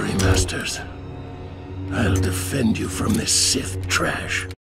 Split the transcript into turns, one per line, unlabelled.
worry, Masters. I'll defend you from this Sith trash.